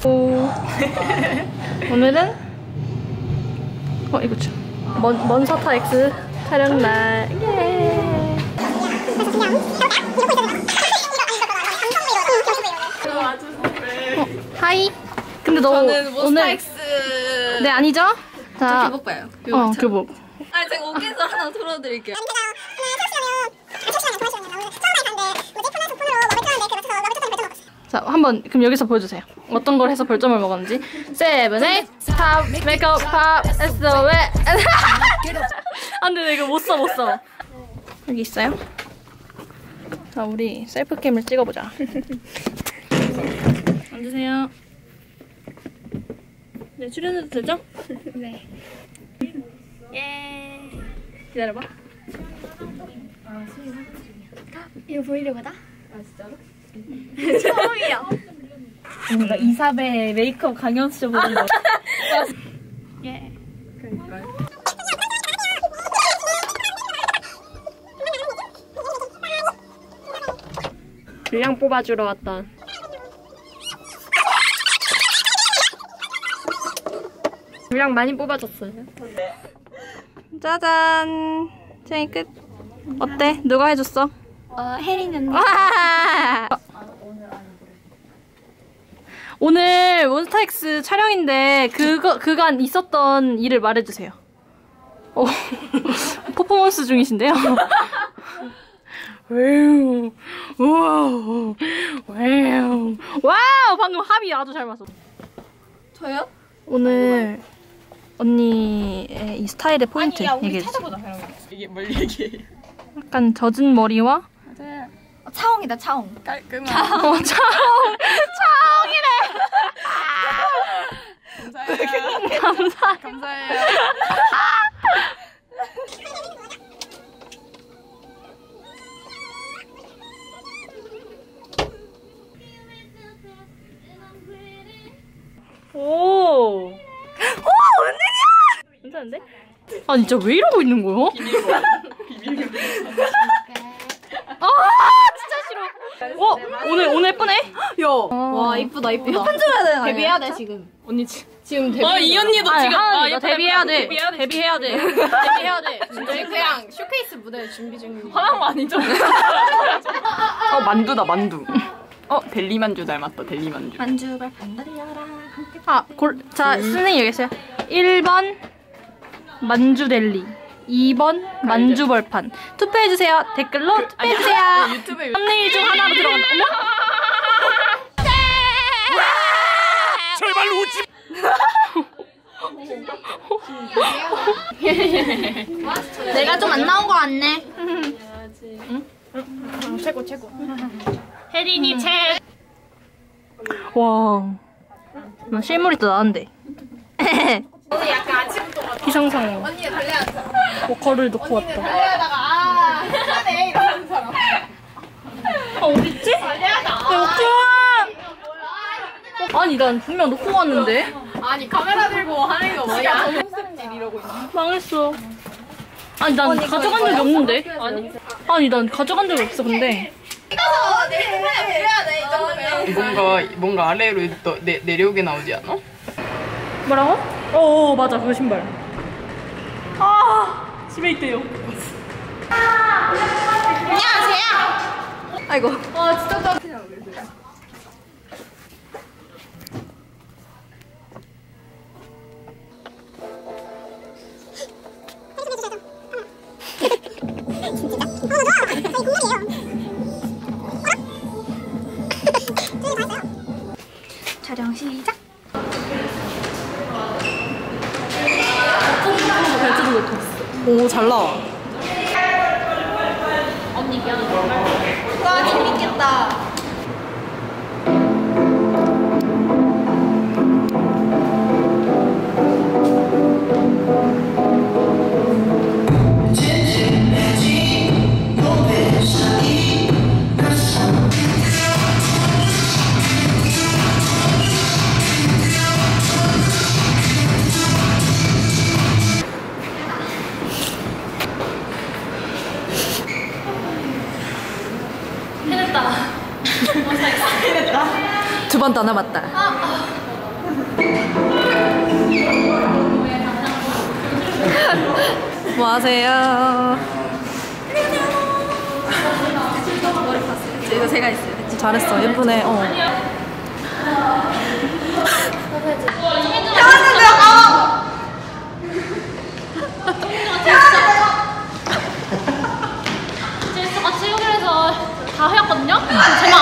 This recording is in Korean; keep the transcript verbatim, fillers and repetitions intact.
오. 오늘은 어 이거 참 먼 먼서타 X 촬영 날. 예. 어, 하이. 근데 너 저는 오늘 X. 네 아니죠? 자, 교복 봐요. 어 교복. 아 제가 오케이서 하나 틀어드릴게요. 자, 한번 그럼 여기서 보여주세요. 어떤 걸 해서 별점을 먹었는지. 세븐, 에잇, 팝, 메이크업, 팝, 에스더, 왜? 아, 근데 나 이거 못 써, 못 써. 여기 있어요. 자, 우리 셀프캠을 찍어보자. 앉으세요. 네, 출연해도 되죠? 네. 예. 기다려봐. 이거 보이려고다? 아, 진짜로? 처음이야. 뭔가 이사배 메이크업 강연 수저 보는 거. 예. 그러니까요. 분량 뽑아주러 왔다. 분량 많이 뽑아줬어요. 짜잔. 쟁이 끝. 어때? 누가 해줬어? 어 혜리는 와! 오늘 몬스타엑스 촬영인데 그거 그간 있었던 일을 말해주세요. 어, 퍼포먼스 중이신데요? 와우, 와우, 와우, 와우! 방금 합이 아주 잘 맞았어. 저요? 오늘 언니의 이 스타일의 포인트 얘기해주세요. 이게 뭘 얘기해? 약간 젖은 머리와 맞아요. 어, 차홍이다 차홍. 깔끔한. 어, 차홍! 차홍이래! 감사해요. 감사해요. 감사해요. 오! 오! 웬일이야! 괜찮은데? 아 진짜 왜 이러고 있는 거야? 아 진짜 싫어. 어? 오늘 오늘 예쁘네? 야. 와 이쁘다 이쁘다. 편집해야 되나? 데뷔해야 돼 지금. 언니 지. 지금 데뷔. 어, 이 언니도 아니, 지금 하은이 아, 너 예쁘다, 데뷔해야 돼. 예쁘다. 데뷔해야 돼. 데뷔해야 돼. 저희 그냥 쇼케이스 무대 준비 중입니다. 화난 거 아니죠? 어 만두다 만두. 어 델리 만두 닮았다 델리 만두. 만주발 반달려라. 아, 골, 자, 선생님 여기 있어요. 일 번 만주델리, 이 번 만주벌판. 투표해주세요. 댓글로 투표해주세요. 아니, 유튜브에 썸네일 중 하나로 들어간다. 어머? 제발 웃지. 내가 좀 안 나온 거 같네. 최고, 최고. 혜린이 최. 와. 나 실물이 더 나은데. 오늘 약간 아침부터 기상상으로 언니가 달려야죠. 보컬을 놓고 왔다. 달려다가 아 하네 이러는 사람. 아, 어딨지? 놓고 와! 아니, 난 분명 놓고 왔는데? 아니 카메라 들고 하는 거 뭐야? 정승질 이러고 있네. 망했어. 아니, 난 가져간 적이 없는데? 아니, 아니, 난 가져간 적이 없어, 근데. 이거 내 카메라 들려야 돼 이 정도면. 뭔가 뭔가 아래로 너, 내, 내려오게 나오지 않아? 뭐라고? 어, 맞아, 그 신발. 아, 집에 있대요. 안녕하세요. 아이고. 와 진짜 짜. 촬영 시작. 오 잘 나와. 언니 미안해. 와 재밌겠다. 해냈다. 두 번 더 남았다. 아, 아. 뭐 하세요? 이거 제가 있어요. 잘했어. 예쁘네. 어. 제가 체육에서 다 해왔거든요? 제가